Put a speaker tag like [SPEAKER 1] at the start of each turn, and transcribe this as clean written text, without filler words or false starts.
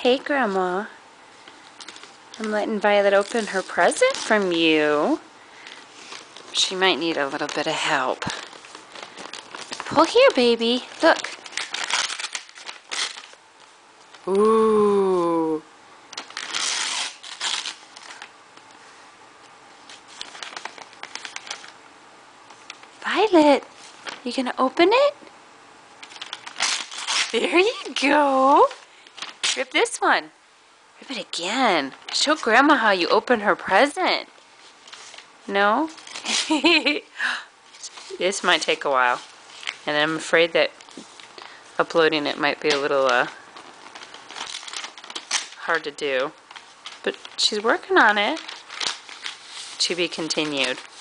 [SPEAKER 1] Hey, Grandma. I'm letting Violet open her present from you. She might need a little bit of help. Pull here, baby. Look. Ooh. Violet, you gonna open it? There you go. Rip this one. Rip it again. Show Grandma how you open her present. No? This might take a while. And I'm afraid that uploading it might be a little hard to do. But she's working on it. To be continued.